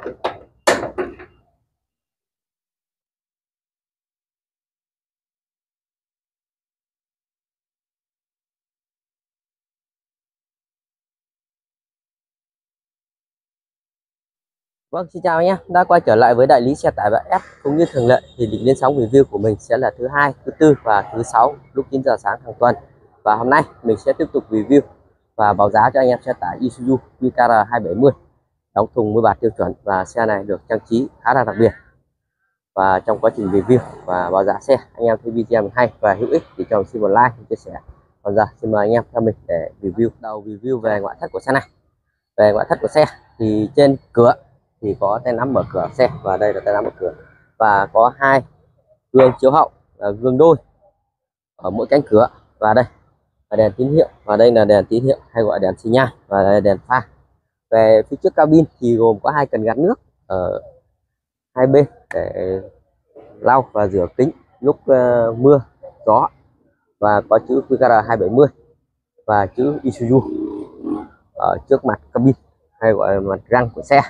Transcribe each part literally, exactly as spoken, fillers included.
Vâng, xin chào nhé, đã quay trở lại với đại lý xe tải và ép. Cũng như thường lệ thì lịch lên sóng review của mình sẽ là thứ hai, thứ tư và thứ sáu lúc chín giờ sáng hàng tuần. Và hôm nay mình sẽ tiếp tục review và báo giá cho anh em xe tải Isuzu vê ca rờ hai bảy mươi đóng thùng mui bạt tiêu chuẩn, và xe này được trang trí khá là đặc biệt. Và trong quá trình review và báo giá xe, anh em thấy video mình hay và hữu ích thì cho mình xin một like, chia sẻ. Còn giờ xin mời anh em theo mình để review. Đầu review về ngoại thất của xe này. Về ngoại thất của xe thì trên cửa thì có tay nắm mở cửa xe, và đây là tay nắm mở cửa, và có hai gương chiếu hậu, là gương đôi ở mỗi cánh cửa, và đây là đèn tín hiệu, và đây là đèn tín hiệu hay gọi đèn xi nhan, và đây là đèn pha. Về phía trước cabin thì gồm có hai cần gạt nước ở hai bên để lau và rửa kính lúc uh, mưa gió, và có chữ vê ca rờ hai bảy mươi và chữ Isuzu ở trước mặt cabin hay gọi là mặt răng của xe.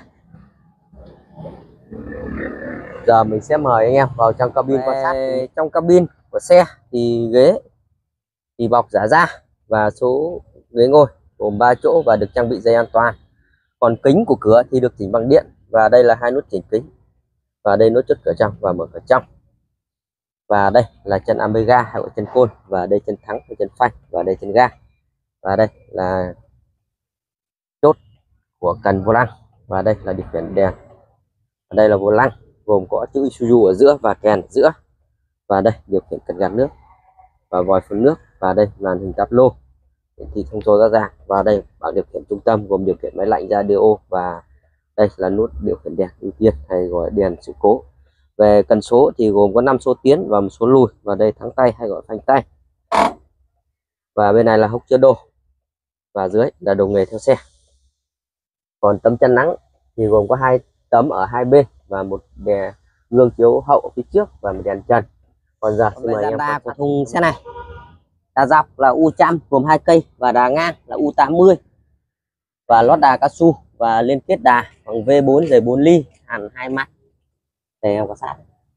Giờ mình sẽ mời anh em vào trong cabin quan sát. Trong cabin của xe thì ghế thì bọc giả da, và số ghế ngồi gồm ba chỗ và được trang bị dây an toàn. Còn kính của cửa thì được chỉnh bằng điện, và đây là hai nút chỉnh kính, và đây nút chốt cửa trong và mở cửa trong. Và đây là chân Omega hay gọi chân côn, và đây chân thắng và chân phanh, và đây chân ga, và đây là chốt của cần vô lăng, và đây là điều khiển đèn. Ở đây là vô lăng gồm có chữ Isuzu ở giữa và kèn ở giữa, và đây điều khiển cần gạt nước và vòi phun nước, và đây màn hình táp lô thì thông số rõ ràng, và đây bảng điều khiển trung tâm gồm điều khiển máy lạnh radio, và đây là nút điều khiển đèn ưu tiên hay gọi đèn sự cố. Về cần số thì gồm có năm số tiến và một số lùi, và đây thắng tay hay gọi phanh tay, và bên này là hốc chứa đồ, và dưới là đồ nghề theo xe. Còn tấm chân nắng thì gồm có hai tấm ở hai bên và một đèn gương chiếu hậu phía trước và một đèn trần. Còn giờ xin mời em đa của thùng xe này. Đà dọc là U trăm gồm hai cây, và đà ngang là U tám mươi, và lót đà cao su và liên kết đà bằng V bốn dày bốn ly hẳn hai mặt để em quan sát.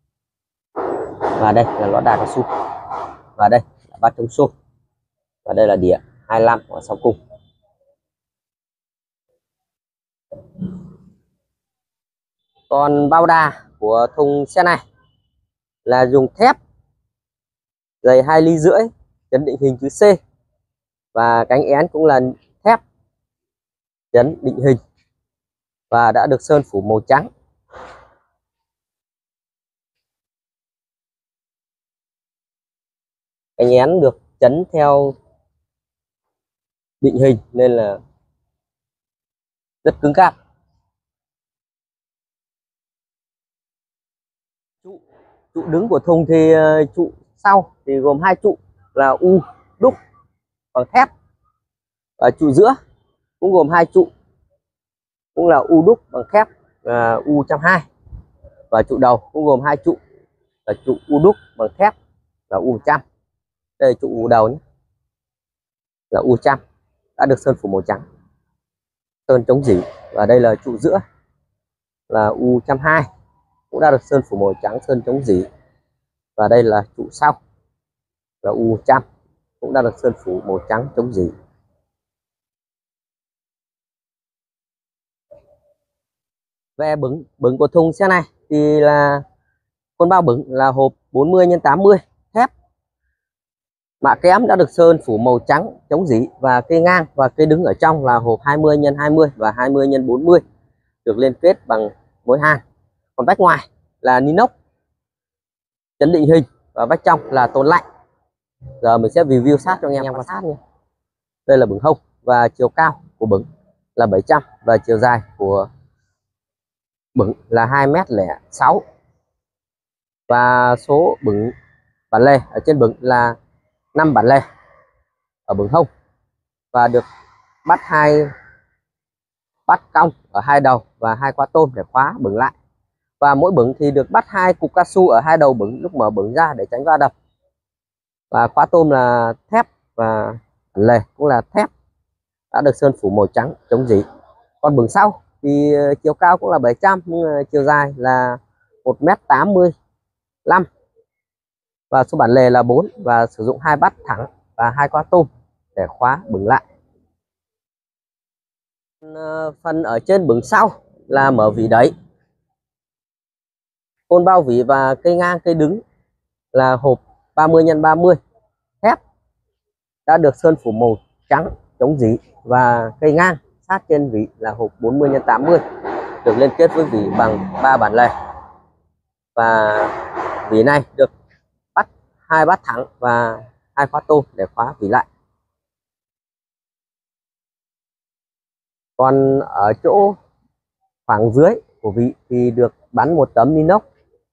Và đây là lót đà cao su, và đây là bát chống xô, và đây là đĩa hai mươi lăm ở sau cùng. Còn bao đà của thùng xe này là dùng thép dày hai ly rưỡi, chấn định hình chữ C, và cánh én cũng là thép chấn định hình và đã được sơn phủ màu trắng. Cánh én được chấn theo định hình nên là rất cứng cáp. Trụ, trụ đứng của thùng thì trụ sau thì gồm hai trụ là U đúc bằng thép, và trụ giữa cũng gồm hai trụ cũng là U đúc bằng thép là U một trăm hai mươi, và trụ đầu cũng gồm hai trụ là trụ U đúc bằng thép là U một trăm. Đây trụ đầu nhé, là U một trăm đã được sơn phủ màu trắng, sơn chống rỉ, và đây là trụ giữa là U một trăm hai mươi cũng đã được sơn phủ màu trắng, sơn chống rỉ, và đây là trụ sau là U một trăm cũng đã được sơn phủ màu trắng chống rỉ. Về bứng bứng của thùng xe này thì là con bao bứng là hộp bốn mươi nhân tám mươi thép, mạ kẽm đã được sơn phủ màu trắng chống rỉ, và cây ngang và cây đứng ở trong là hộp hai mươi nhân hai mươi và hai mươi nhân bốn mươi được liên kết bằng mối hàn. Còn vách ngoài là inox chấn định hình, và vách trong là tôn lạnh. Giờ mình sẽ review sát cho anh em quan sát nhé. Đây là bứng hông, và chiều cao của bứng là bảy trăm, và chiều dài của bứng là hai mét lẻ sáu, và số bứng bản lề ở trên bứng là năm bản lề ở bứng hông, và được bắt hai bắt cong ở hai đầu và hai khóa tôm để khóa bứng lại, và mỗi bứng thì được bắt hai cục cao su ở hai đầu bứng lúc mở bứng ra để tránh va đập, và khóa tôm là thép, và bản lề cũng là thép đã được sơn phủ màu trắng chống rỉ. Còn bứng sau thì chiều cao cũng là bảy trăm, nhưng mà chiều dài là một mét tám mươi lăm, và số bản lề là bốn, và sử dụng hai bát thẳng và hai khóa tôm để khóa bửng lại. Phần ở trên bửng sau là mở vỉ đẩy, côn bao vỉ và cây ngang cây đứng là hộp ba mươi nhân ba mươi thép đã được sơn phủ màu trắng chống rỉ, và cây ngang sát trên vỉ là hộp bốn mươi nhân tám mươi được liên kết với vỉ bằng ba bản lề, và vỉ này được bắt hai bát thẳng và hai khóa tôm để khóa vỉ lại. Còn ở chỗ khoảng dưới của vỉ thì được bắn một tấm inox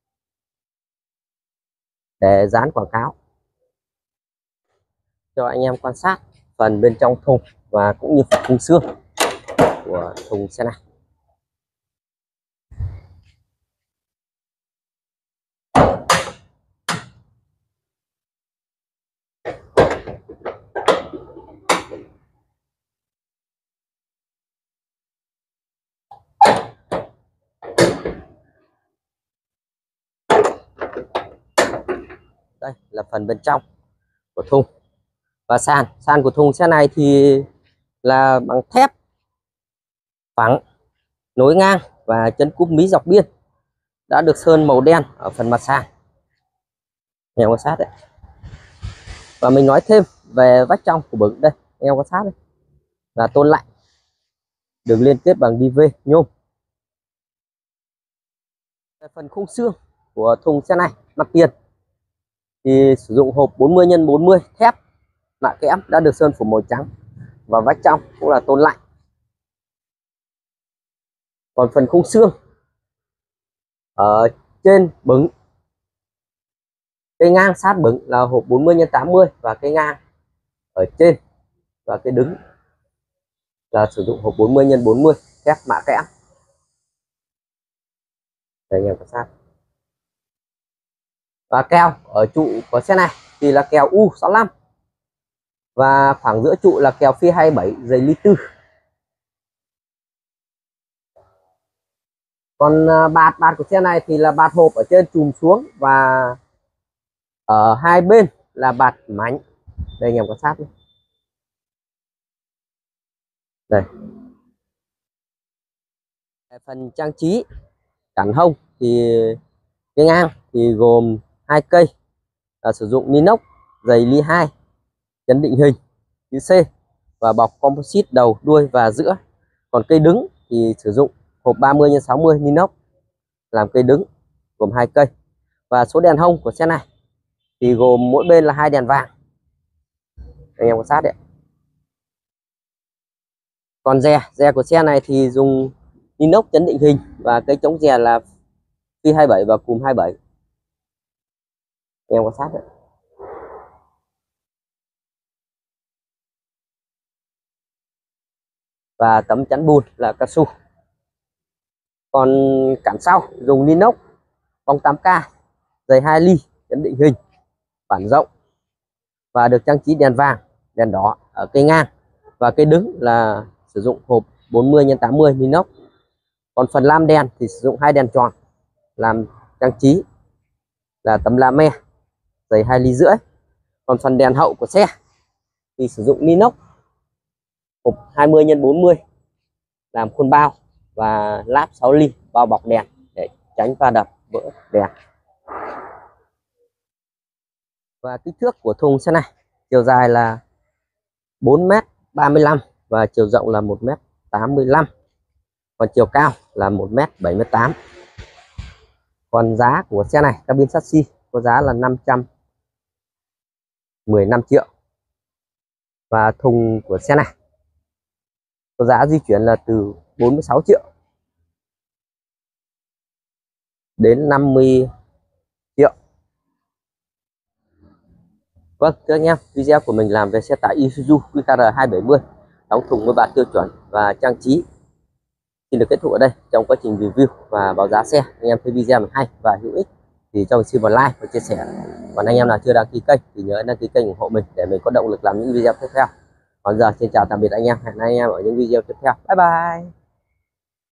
để dán quảng cáo. Cho anh em quan sát phần bên trong thùng và cũng như phần khung xương của thùng xe này. Đây là phần bên trong của thùng. Và sàn sàn của thùng xe này thì là bằng thép phẳng nối ngang và chân cúp mí dọc biên đã được sơn màu đen ở phần mặt sàn, em quan sát đấy. Và mình nói thêm về vách trong của bửng đây, em quan sát đây là tôn lạnh, được liên kết bằng đê vê nhôm. Phần khung xương của thùng xe này mặt tiền thì sử dụng hộp bốn mươi nhân bốn mươi thép mạ kẽm đã được sơn phủ màu trắng, và vách trong cũng là tôn lạnh. Còn phần khung xương ở trên bửng, cây ngang sát bửng là hộp bốn mươi nhân tám mươi, và cây ngang ở trên và cái đứng là sử dụng hộp bốn mươi nhân bốn mươi thép mạ kẽm. Đây anh em quan sát. Và keo ở trụ của xe này thì là keo U sáu lăm, và khoảng giữa trụ là keo phi hai mươi bảy dày ly tư. Còn bạt bạt của xe này thì là bạt hộp ở trên chùm xuống, và ở hai bên là bạt mảnh. Đây anh em quan sát nhé. Đây. Phần trang trí cản hông thì cái ngang thì gồm hai cây là sử dụng inox dày ly hai, chấn định hình chữ C và bọc composite đầu, đuôi và giữa. Còn cây đứng thì sử dụng hộp ba mươi nhân sáu mươi inox làm cây đứng gồm hai cây. Và số đèn hông của xe này thì gồm mỗi bên là hai đèn vàng, anh em quan sát đấy. Còn rè rè của xe này thì dùng inox chấn định hình, và cây chống rè là phi hai mươi bảy và cùm hai mươi bảy, anh em quan sát đấy. Và tấm chắn bùn là cao su. Còn cản sau dùng inox bong tám K dày hai ly, chấn định hình, bản rộng, và được trang trí đèn vàng, đèn đỏ ở cây ngang, và cây đứng là sử dụng hộp bốn mươi nhân tám mươi inox. Còn phần lam đèn thì sử dụng hai đèn tròn làm trang trí là tấm la me dày hai ly rưỡi. Còn phần đèn hậu của xe thì sử dụng inox hộp hai mươi nhân bốn mươi làm khuôn bao, và láp sáu ly bao bọc đèn để tránh va đập vỡ đèn. Và kích thước của thùng xe này, chiều dài là bốn mét ba mươi lăm và chiều rộng là một mét tám mươi lăm, còn chiều cao là một mét bảy mươi tám. Còn giá của xe này, cabin chassis có giá là năm trăm mười lăm triệu. Và thùng của xe này có giá di chuyển là từ bốn mươi sáu triệu đến năm mươi triệu. Vâng, thưa anh em, video của mình làm về xe tải Isuzu Q K R hai bảy mươi đóng thùng với bạt tiêu chuẩn và trang trí xin được kết thúc ở đây. Trong quá trình review và báo giá xe, anh em thấy video mình hay và hữu ích thì cho mình xin một like và chia sẻ. Còn anh em nào chưa đăng ký kênh thì nhớ đăng ký kênh ủng hộ mình để mình có động lực làm những video tiếp theo. Còn giờ xin chào tạm biệt anh em, hẹn anh em ở những video tiếp theo. Bye bye.